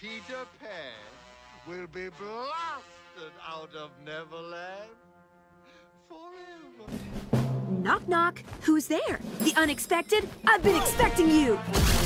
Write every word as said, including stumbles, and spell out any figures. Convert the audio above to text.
Peter Pan will be blasted out of Neverland forever. Knock, knock. Who's there? The unexpected? I've been expecting you.